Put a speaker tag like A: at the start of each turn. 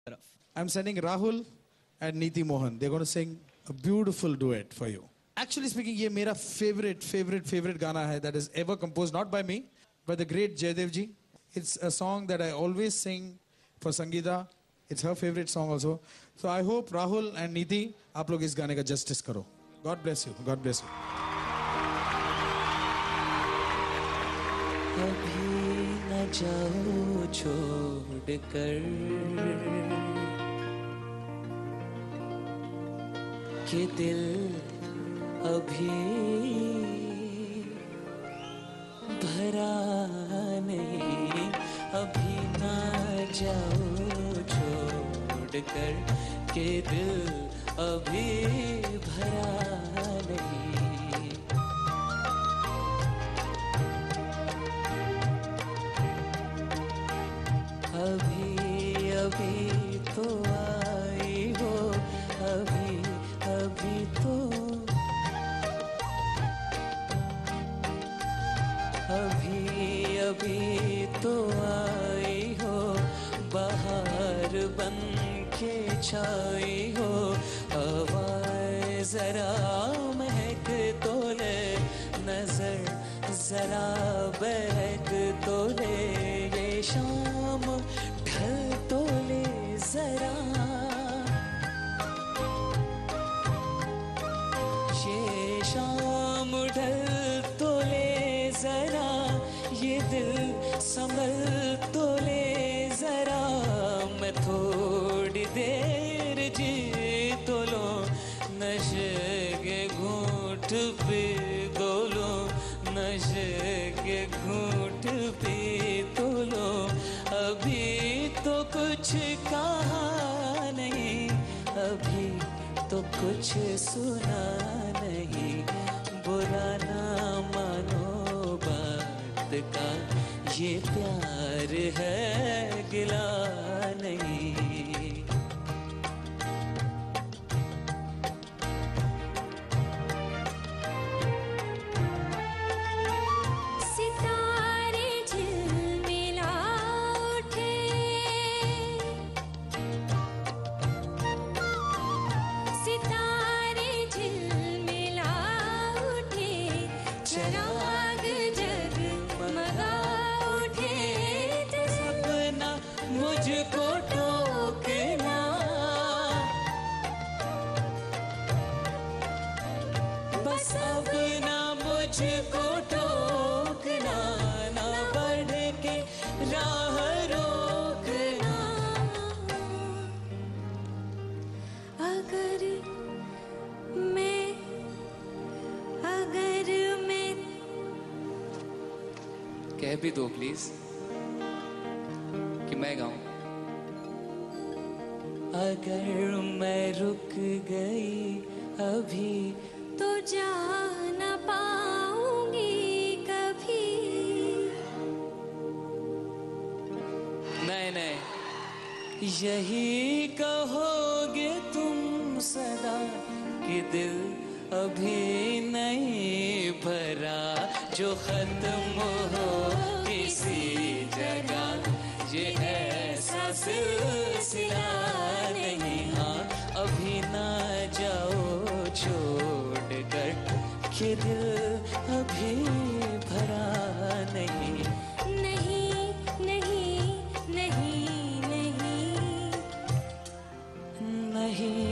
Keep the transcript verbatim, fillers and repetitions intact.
A: I'm sending Rahul and Neeti Mohan. They're going to sing a beautiful duet for you. Actually speaking, ये मेरा favorite, favorite, favorite गाना है that is ever composed, not by me, by the great Jaydev ji. It's a song that I always sing for Sangeeta. It's her favorite song also. So I hope Rahul and Neeti, आप लोग इस गाने का justice करो. God bless you. God bless you.
B: अभी न जाओ छोड़ कर कि दिल अभी भरा नहीं. अभी न जाओ छोड़ कर कि दिल अभी भरा नहीं. अभी अभी तो आई हो, अभी अभी तो अभी अभी तो आई हो, बाहर बन के छाई हो. हवाएं जरा महक तो ले, नजर जरा बहक तो ले. ये शाम ढल तो ले जरा, ये शाम ढल तो ले जरा. ये दिल संभल तो ले जरा. मैं थोड़ी देर जी तो लो, नशे के घूंट पी दो लो, नशे के घूंट पी तो लो. अभी तो कुछ कहा नहीं, अभी तो कुछ सुना नहीं. बुरा ना मानो बात का, ये प्यार है गिला नहीं. मुझको ठोकना, बस अब ना मुझको ठोकना. ना बढ़ के राह रोकना.
C: अगर मैं अगर मैं
B: कह भी दो प्लीज कि मैं गाऊं. अगर मैं रुक गई अभी
C: तो जा न पाऊंगी कभी.
B: नहीं नहीं, यही कहोगे तुम सदा कि दिल अभी नहीं भरा. जो खत्म हो किसी जगह, ये ऐसा सिलसिला नहीं. हाँ, अभी ना जाओ छोड़ कर कि दिल अभी भरा नहीं.
C: नहीं नहीं नहीं नहीं
B: नहीं